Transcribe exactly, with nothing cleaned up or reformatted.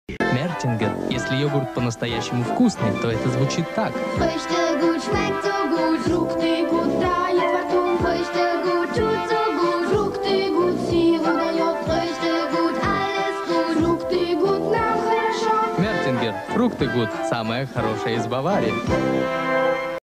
Мертингер. Если йогурт по-настоящему вкусный, то это звучит так. Früchte gut, schmeckt so gut, Fruchte gut, dает во рту. Früchte gut, tut so gut, Fruchte gut, Сироп дает. Früchte gut, alles gut, Fruchte gut, нам хорошо. Мертингер. Фрукты гуд. Самое хорошее из Баварии.